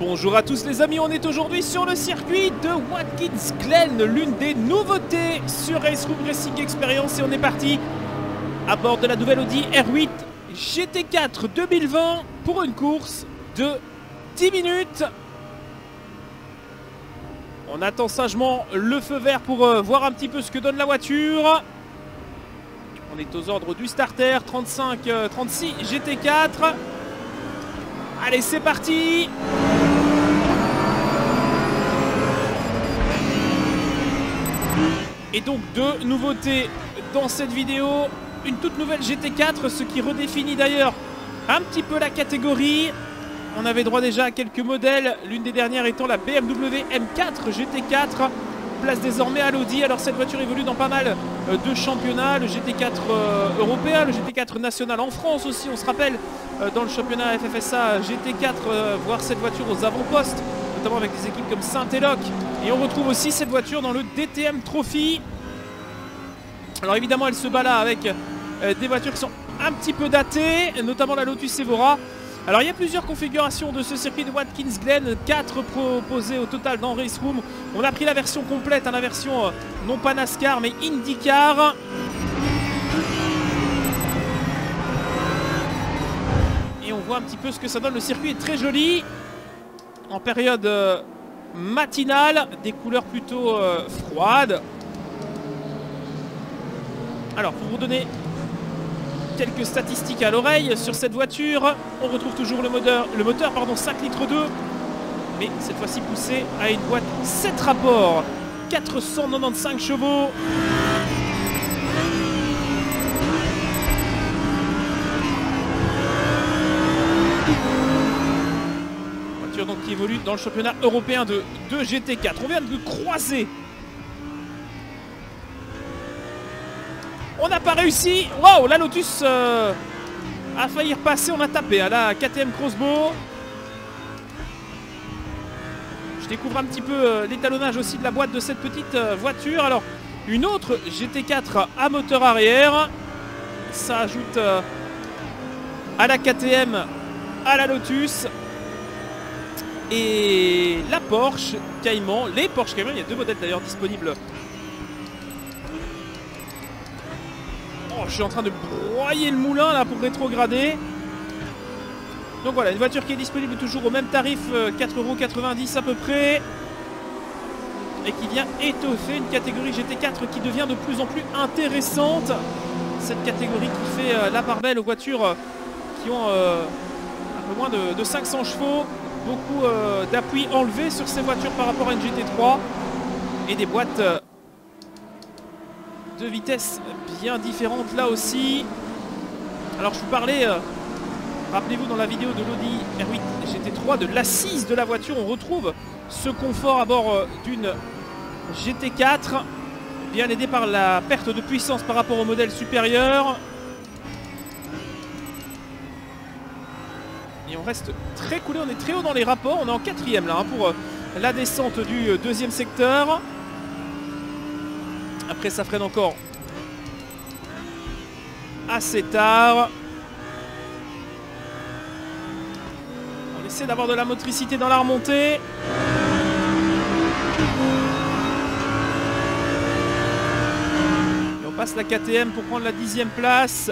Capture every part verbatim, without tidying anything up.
Bonjour à tous les amis, on est aujourd'hui sur le circuit de Watkins Glen, l'une des nouveautés sur Race Room Racing Experience, et on est parti à bord de la nouvelle Audi R huit G T quatre deux mille vingt pour une course de dix minutes. On attend sagement le feu vert pour euh, voir un petit peu ce que donne la voiture. On est aux ordres du starter, trente-cinq trente-six G T quatre. Allez, c'est parti! Et donc deux nouveautés dans cette vidéo. Une toute nouvelle G T quatre, ce qui redéfinit d'ailleurs un petit peu la catégorie. On avait droit déjà à quelques modèles, l'une des dernières étant la B M W M quatre G T quatre. Place désormais à l'Audi. Alors cette voiture évolue dans pas mal de championnats, le G T quatre euh, européen, le G T quatre national en France aussi, on se rappelle euh, dans le championnat F F S A G T quatre, euh, voir cette voiture aux avant-postes, notamment avec des équipes comme Saint-Eloc. Et on retrouve aussi cette voiture dans le D T M Trophy. Alors évidemment elle se bat là avec euh, des voitures qui sont un petit peu datées, notamment la Lotus Evora. Alors il y a plusieurs configurations de ce circuit de Watkins Glen, quatre proposées au total dans Race Room. On a pris la version complète, hein, la version euh, non pas NASCAR mais IndyCar. Et on voit un petit peu ce que ça donne. Le circuit est très joli en période euh, matinale, des couleurs plutôt euh, froides. Alors pour vous donner quelques statistiques à l'oreille sur cette voiture, on retrouve toujours le moteur, le moteur pardon, cinq litres deux, mais cette fois-ci poussé à une boîte sept rapports, quatre cent quatre-vingt-quinze chevaux. Voiture donc qui évolue dans le championnat européen de, de G T quatre. On vient de croiser. On n'a pas réussi. Waouh, la Lotus euh, a failli repasser. On a tapé à la K T M Crossbow. Je découvre un petit peu euh, l'étalonnage aussi de la boîte de cette petite euh, voiture. Alors, une autre G T quatre à moteur arrière. Ça ajoute euh, à la K T M, à la Lotus. Et la Porsche Cayman. Les Porsche Cayman, il y a deux modèles d'ailleurs disponibles. Oh, je suis en train de broyer le moulin là pour rétrograder. Donc voilà, une voiture qui est disponible toujours au même tarif, quatre euros quatre-vingt-dix à peu près. Et qui vient étoffer une catégorie G T quatre qui devient de plus en plus intéressante. Cette catégorie qui fait euh, la part belle aux voitures euh, qui ont euh, un peu moins de, de cinq cents chevaux. Beaucoup euh, d'appui enlevé sur ces voitures par rapport à une G T trois. Et des boîtes... Euh, de vitesse bien différentes là aussi. Alors je vous parlais, euh, rappelez-vous dans la vidéo de l'Audi R huit G T trois, de l'assise de la voiture. On retrouve ce confort à bord euh, d'une G T quatre, bien aidé par la perte de puissance par rapport au modèle supérieur. Et on reste très coulé, on est très haut dans les rapports. On est en quatrième là hein, pour euh, la descente du euh, deuxième secteur. Après ça freine encore assez tard. On essaie d'avoir de la motricité dans la remontée. Et on passe la K T M pour prendre la dixième place.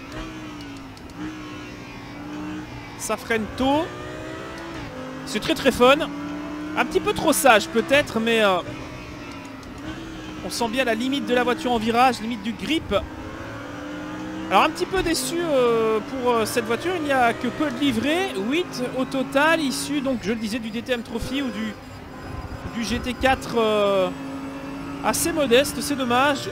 Ça freine tôt. C'est très très fun. Un petit peu trop sage peut-être, mais... Euh, on sent bien la limite de la voiture en virage, limite du grip. Alors un petit peu déçu euh, pour euh, cette voiture, il n'y a que peu de livrets, huit au total, issus donc je le disais du D T M Trophy ou du, du G T quatre euh, assez modeste, c'est dommage.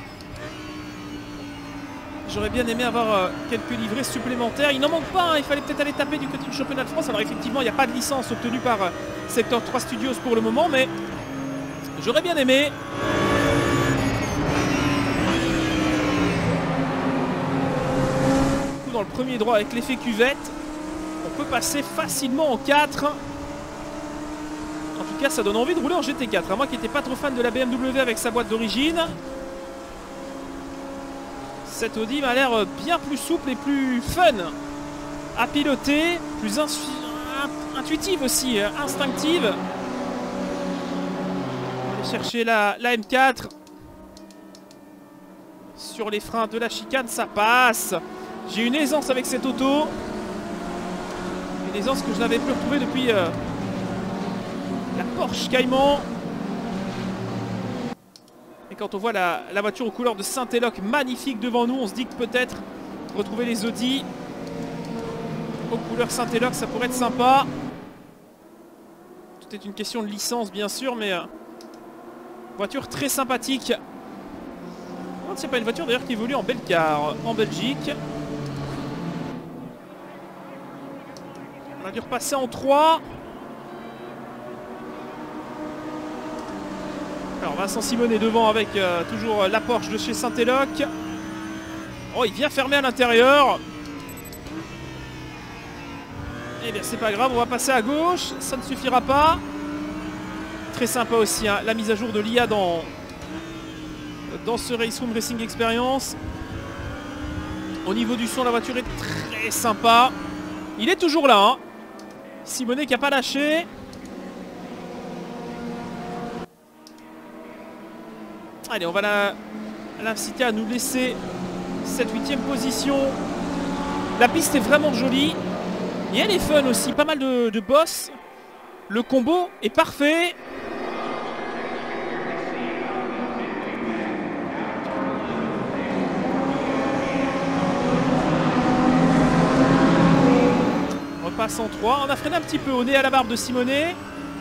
J'aurais bien aimé avoir euh, quelques livrets supplémentaires, il n'en manque pas, hein. Il fallait peut-être aller taper du côté du championnat de France. Alors effectivement il n'y a pas de licence obtenue par euh, Sector trois Studios pour le moment, mais j'aurais bien aimé. Dans le premier droit avec l'effet cuvette, on peut passer facilement en quatre. En tout cas ça donne envie de rouler en G T quatre, à moi qui n'étais pas trop fan de la B M W avec sa boîte d'origine. Cette Audi m'a l'air bien plus souple et plus fun à piloter, plus intuitive aussi, euh, instinctive. On va aller chercher la, la M quatre. Sur les freins de la chicane, ça passe. J'ai une aisance avec cette auto. Une aisance que je n'avais plus retrouvée depuis euh, la Porsche Cayman. Et quand on voit la, la voiture aux couleurs de Saint-Éloque magnifique devant nous, on se dit que peut-être retrouver les Audi aux couleurs Saint-Éloque, ça pourrait être sympa. Tout est une question de licence bien sûr, mais euh, voiture très sympathique. C'est pas une voiture d'ailleurs qui évolue en Belcar, en Belgique. On a dû repasser en trois. Alors Vincent Simon est devant avec euh, toujours la Porsche de chez Saint-Éloque. Oh, il vient fermer à l'intérieur. Eh bien c'est pas grave, on va passer à gauche. Ça ne suffira pas. Très sympa aussi hein, la mise à jour de l'I A dans... dans ce Race Room Racing Experience. Au niveau du son, la voiture est très sympa. Il est toujours là hein. Simonet qui n'a pas lâché. Allez, on va l'inciter à nous laisser cette huitième position. La piste est vraiment jolie et elle est fun aussi, pas mal de, de boss. Le combo est parfait. Passe en trois, on a freiné un petit peu au nez à la barbe de Simonet.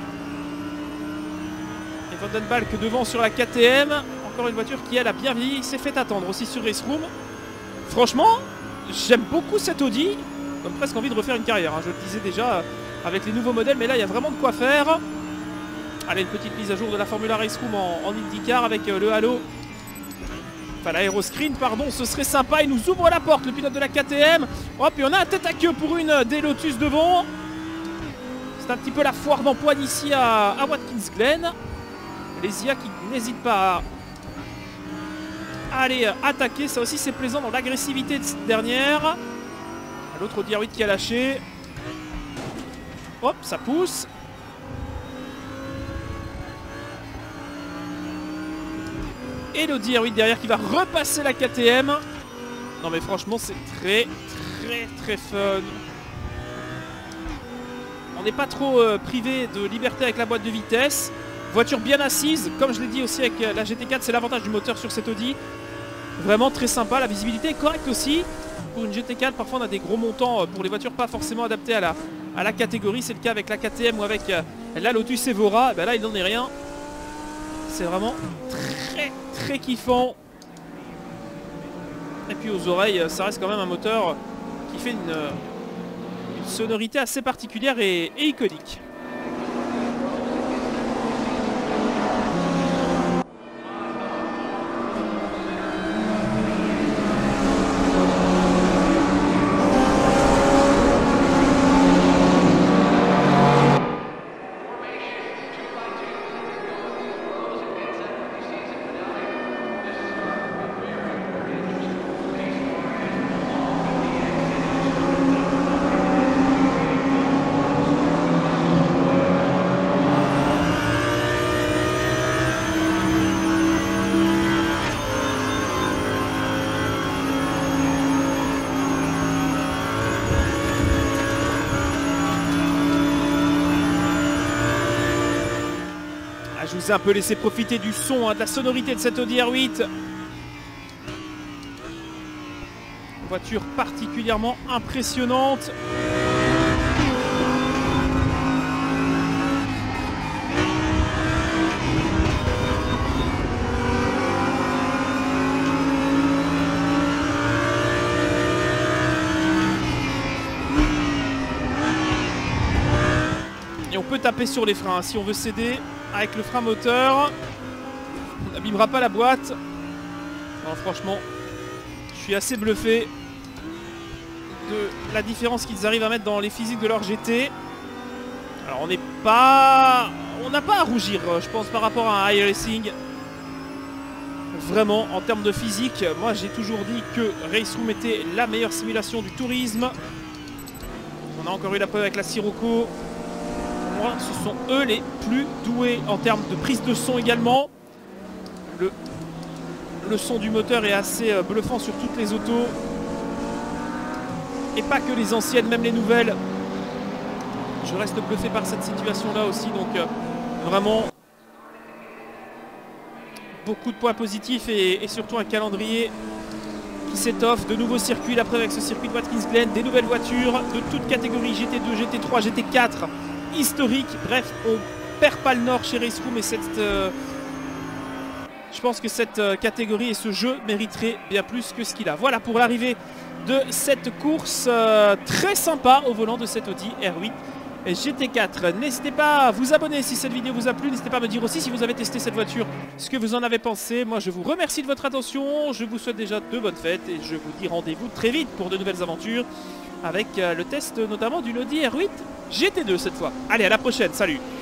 Et Vandenbalk devant sur la K T M. Encore une voiture qui elle a bien vieilli, s'est fait attendre aussi sur Race Room. Franchement, j'aime beaucoup cette Audi. J'ai presque envie de refaire une carrière, hein. Je le disais déjà avec les nouveaux modèles, mais là il y a vraiment de quoi faire. Allez, une petite mise à jour de la Formula Race Room en, en IndyCar avec euh, le halo. Enfin l'aéroscreen, pardon, ce serait sympa. Il nous ouvre la porte, le pilote de la K T M. Hop, et on a un tête à queue pour une des Lotus devant. C'est un petit peu la foire d'empoigne ici à, à Watkins Glen. Les I A qui n'hésitent pas à aller attaquer. Ça aussi c'est plaisant dans l'agressivité de cette dernière. L'autre Audi R huit qui a lâché. Hop, ça pousse. Et l'Audi R huit derrière qui va repasser la K T M. Non mais franchement c'est très très très fun. On n'est pas trop euh, privé de liberté avec la boîte de vitesse. Voiture bien assise, comme je l'ai dit aussi avec la G T quatre, c'est l'avantage du moteur sur cette Audi. Vraiment très sympa, la visibilité est correcte aussi. Pour une G T quatre, parfois on a des gros montants pour les voitures pas forcément adaptées à la, à la catégorie. C'est le cas avec la K T M ou avec euh, la Lotus Evora. Et ben là il n'en est rien. C'est vraiment très très kiffant. Et puis aux oreilles, ça reste quand même un moteur qui fait une, une sonorité assez particulière et, et iconique. Je vous ai un peu laissé profiter du son, hein, de la sonorité de cette Audi R huit. Voiture particulièrement impressionnante. Et on peut taper sur les freins hein, si on veut céder. Avec le frein moteur, on n'abîmera pas la boîte. Non, franchement, je suis assez bluffé de la différence qu'ils arrivent à mettre dans les physiques de leur G T. Alors on n'est pas... On n'a pas à rougir, je pense, par rapport à un iRacing. Vraiment, en termes de physique, moi j'ai toujours dit que Race Room était la meilleure simulation du tourisme. On a encore eu la preuve avec la Sirocco. moi, ce sont eux les plus doués en termes de prise de son également. Le, le son du moteur est assez euh, bluffant sur toutes les autos. Et pas que les anciennes, même les nouvelles. Je reste bluffé par cette situation-là aussi. Donc euh, vraiment, beaucoup de points positifs et, et surtout un calendrier qui s'étoffe. De nouveaux circuits, la preuve avec ce circuit de Watkins Glen, des nouvelles voitures de toutes catégories, G T deux, G T trois, G T quatre, historique. Bref, on perd pas le nord chez Race Room et cette, euh, je pense que cette euh, catégorie et ce jeu mériterait bien plus que ce qu'il a. Voilà pour l'arrivée de cette course euh, très sympa au volant de cette Audi R huit G T quatre. N'hésitez pas à vous abonner si cette vidéo vous a plu. N'hésitez pas à me dire aussi si vous avez testé cette voiture, ce que vous en avez pensé. Moi je vous remercie de votre attention. Je vous souhaite déjà de bonnes fêtes et je vous dis rendez-vous très vite pour de nouvelles aventures avec euh, le test notamment d'une Audi R huit G T deux cette fois. Allez, à la prochaine, salut.